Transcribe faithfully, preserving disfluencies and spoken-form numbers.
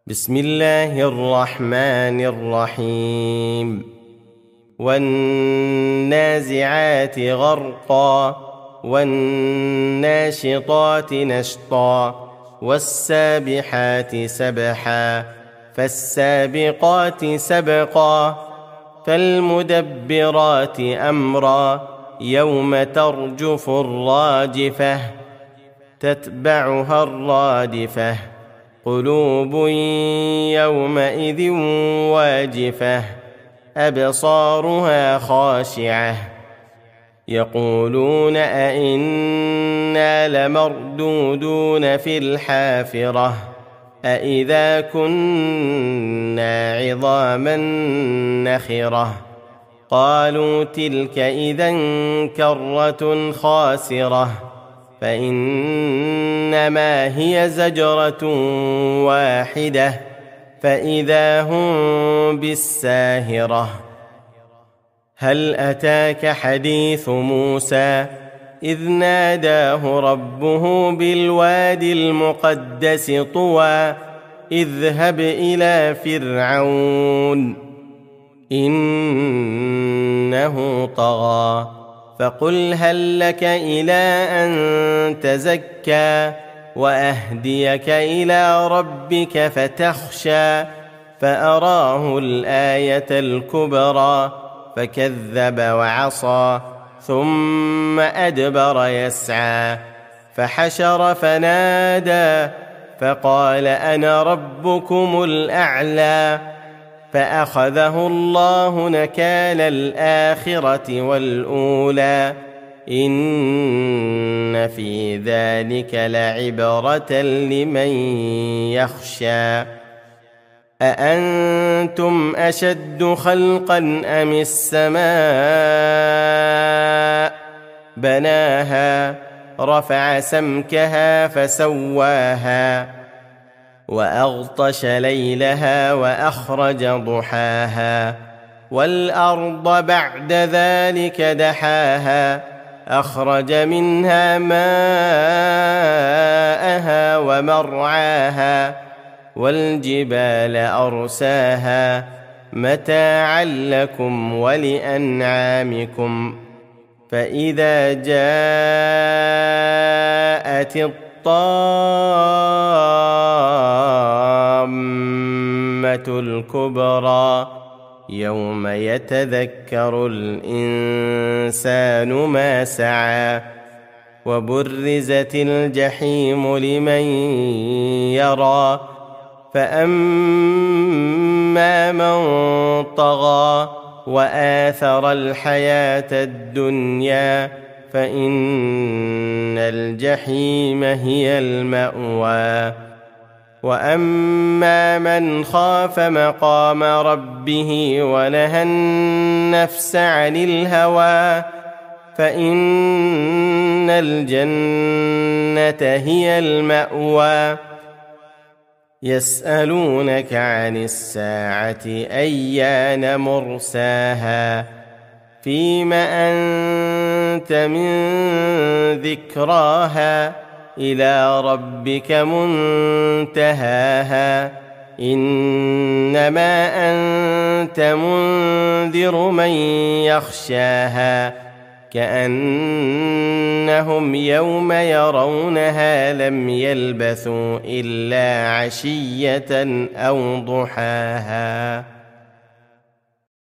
بسم الله الرحمن الرحيم والنازعات غرقا والناشطات نشطا والسابحات سبحا فالسابقات سبقا فالمدبرات أمرا يوم ترجف الراجفة تتبعها الرادفة قلوب يومئذ واجفة أبصارها خاشعة يقولون أئنا لمردودون في الحافرة أئذا كنا عظاما نخرة قالوا تلك إذا كرة خاسرة فإنما هي زجرة واحدة فإذا هم بالساهرة هل أتاك حديث موسى إذ ناداه ربه بالوادي المقدس طوى اذهب إلى فرعون إنه طغى فقل هل لك إلى أن تزكى وأهديك إلى ربك فتخشى فأراه الآية الكبرى فكذب وعصى ثم أدبر يسعى فحشر فنادى فقال أنا ربكم الأعلى فأخذه الله نكال الآخرة والأولى إن في ذلك لعبرة لمن يخشى أأنتم أشد خلقا أم السماء بناها رفع سمكها فسواها وأغطش ليلها وأخرج ضحاها والأرض بعد ذلك دحاها أخرج منها ماءها ومرعاها والجبال أرساها متاعا لكم ولأنعامكم فإذا جاءت الطامة الكبرى يوم يتذكر الإنسان ما سعى وبرزت الجحيم لمن يرى فأما من طغى وآثر الحياة الدنيا فإن الجحيم هي المأوى وأما من خاف مقام ربه ونهى النفس عن الهوى فإن الجنة هي المأوى يسألونك عن الساعة أيان مرساها فيم أنت من ذكراها إلى ربك منتهاها إنما أنت منذر من يخشاها كأنهم يوم يرونها لم يلبثوا إلا عشية أو ضحاها.